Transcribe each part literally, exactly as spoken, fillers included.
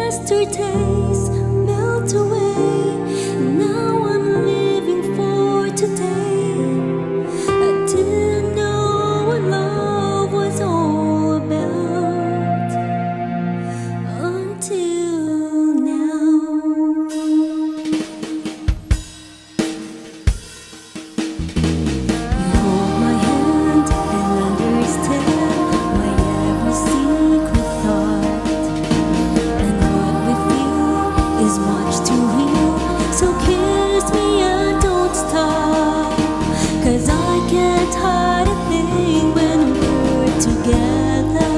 Yesterdays melt away. Now I'm living for today. I didn't know what love was all about until now. You hold my hand and understand my every secret thought, and what we feel is much too real. So kiss me and don't stop, 'cause I can't hide a thing when we're together.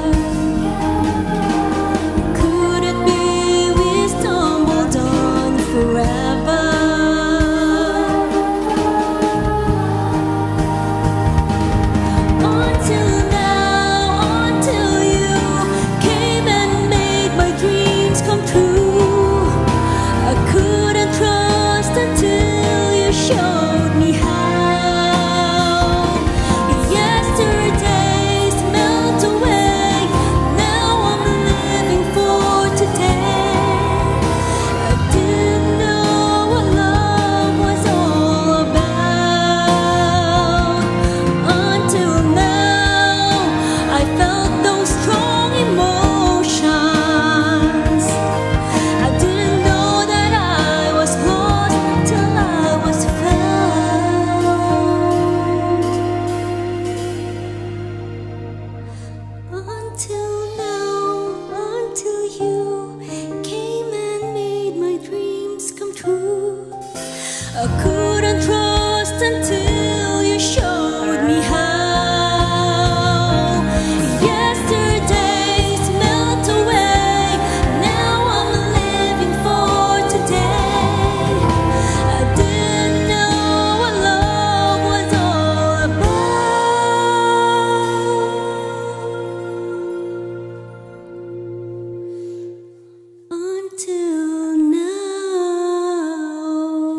Could it be we stumbled on forever? Until now, until you came and made my dreams come true. I couldn't trust until you showed me how. Yesterdays melt away. Now I'm living for today. I didn't know what love was all about until now. I felt those strong emotions. I didn't know that I was lost till I was found. Until now, until you came and made my dreams come true. I couldn't trust until you showed me how. Yesterdays melt away. Now I'm living for today. I didn't know what love was all about until now.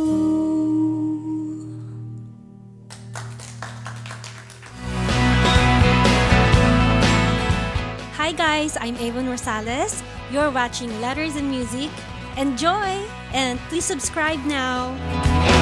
Hi guys, I'm Avon Rosales. You're watching Letters and Music. Enjoy and please subscribe now.